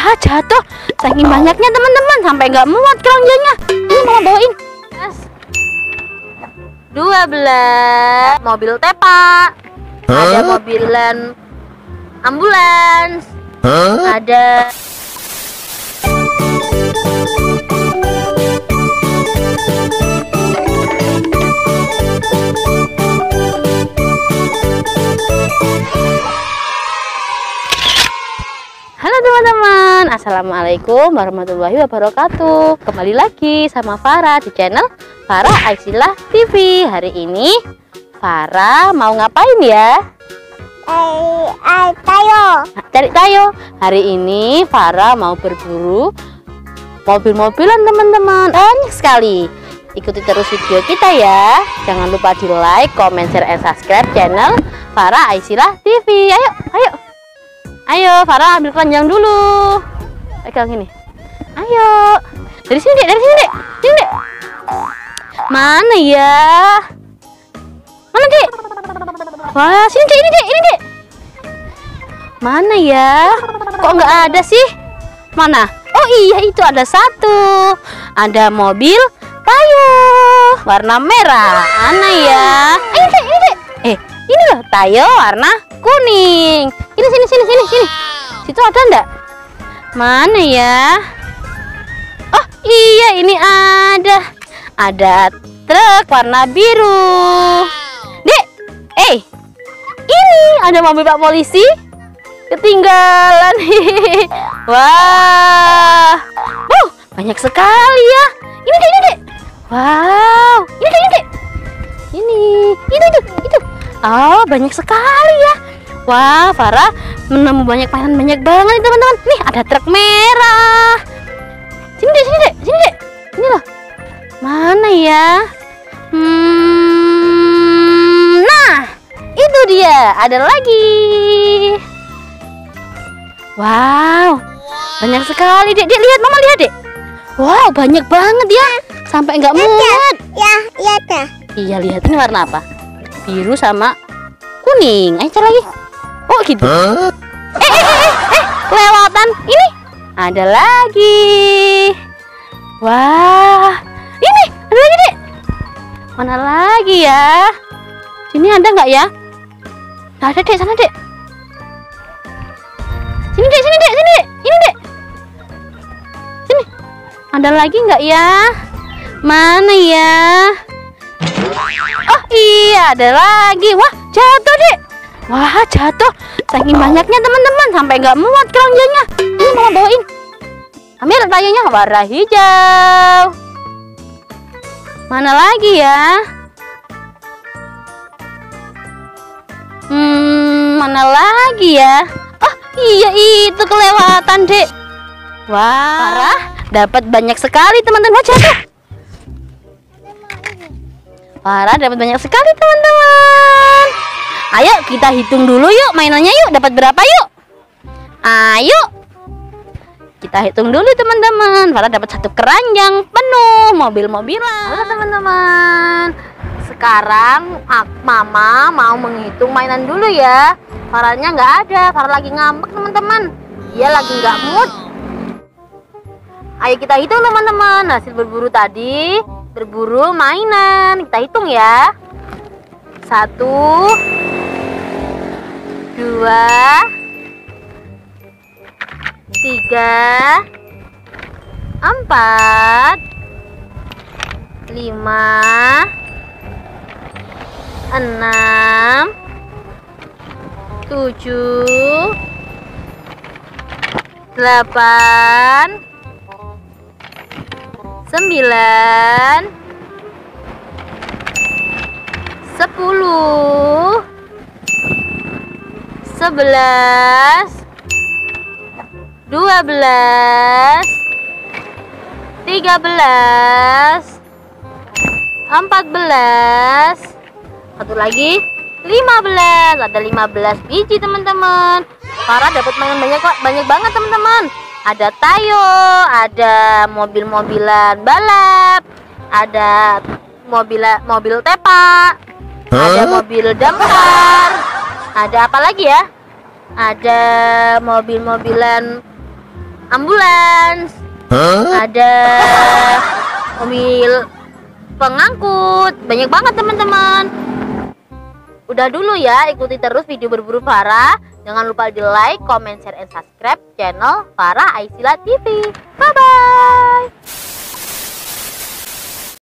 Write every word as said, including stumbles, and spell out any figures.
Wah, jatuh. Saking banyaknya teman-teman, sampai nggak muat keranjangnya. Ini mau bawain. dua belas mobil tepa. Huh? Ada mobilan ambulans. Huh? Ada Halo teman-teman, assalamualaikum warahmatullahi wabarakatuh. Kembali lagi sama Farah di channel Farah Aisyillah T V. Hari ini Farah mau ngapain ya? Eh, eh, tayo. Cari tayo. Hari ini Farah mau berburu mobil-mobilan teman-teman. Banyak sekali. Ikuti terus video kita ya. Jangan lupa di like, comment, share, and subscribe channel Farah Aisyillah T V. Ayo, ayo. Ayo, Farah ambil keranjang dulu. Pegang ini. Ayo. Dari sini, Dek. Dari sini, Dek. Sini, Dek. Mana ya? Mana, Dek? Wah, sini, Dek. Ini, Dek. Ini, Dek. Mana ya? Kok nggak ada sih? Mana? Oh iya, itu ada satu. Ada mobil Tayo warna merah. Mana ya? Ini, Dek. Ini, Dek. Eh, ini loh, Tayo warna kuning. Sini sini sini sini sini. Situ ada enggak? Mana ya? Oh iya, ini ada. Ada truk warna biru. Dek, eh, ini ada mobil Pak Polisi ketinggalan. Wah, wow, banyak sekali ya. Ini dek, ini dek. Wow, ini dek, ini dek. Ini, itu itu itu. Oh, banyak sekali ya. Wah, Farah menemu banyak mainan banyak banget teman-teman. Nih ada truk merah. Sini dek, sini dek, sini dek. Ini loh. Mana ya? Hmm, nah, itu dia. Ada lagi. Wow, banyak sekali dek. Dek lihat, mama lihat dek. Wow, banyak banget ya. Sampai nggak muat. Ya, lihat ya. Iya, lihat ini warna apa? Biru sama kuning. Ayo cari lagi. Oh gitu. Huh? Eh, eh, eh, eh, eh, kelewatan. Ini ada lagi. Wah, ini ada lagi dek. Mana lagi ya? Sini ada nggak ya? Nggak ada dek, sana dek. Sini dek, sini dek, sini dek, ini dek. Sini. Ada lagi nggak ya? Mana ya? Oh iya, ada lagi. Wah, jatuh dek. Wah, jatuh. Saking banyaknya teman-teman, sampai nggak muat keranjangnya. Ini mau bawain. Ambil tayonya warna hijau. Mana lagi ya? Hmm, mana lagi ya? Oh iya, itu kelewatan dek. Wah, Farah dapat banyak sekali teman-teman. Wah, jatuh. Farah dapat banyak sekali teman-teman. Ayo kita hitung dulu yuk mainannya yuk. Dapat berapa yuk? Ayo kita hitung dulu teman-teman. Farah dapat satu keranjang penuh mobil-mobilan. Halo teman-teman. Sekarang mama mau menghitung mainan dulu ya. Farahnya nggak ada. Farah lagi ngambek teman-teman. Dia lagi nggak mood. Ayo kita hitung teman-teman. Hasil berburu tadi. Berburu mainan. Kita hitung ya. Satu, dua, tiga, empat, lima, enam, tujuh, delapan, sembilan, sepuluh, sebelas, dua belas, tiga belas, empat belas, satu lagi lima belas. Ada lima belas biji teman-teman. Farah dapat mainan banyak kok, banyak banget teman-teman. Ada Tayo, ada mobil-mobilan balap, ada mobil mobil tepa, huh? Ada mobil damkar, ada apa lagi ya? Ada mobil-mobilan ambulans, huh? Ada mobil pengangkut, banyak banget teman-teman. Udah dulu ya, ikuti terus video berburu Farah. Jangan lupa di like, comment, share, and subscribe channel Farah Aisila T V. Bye bye.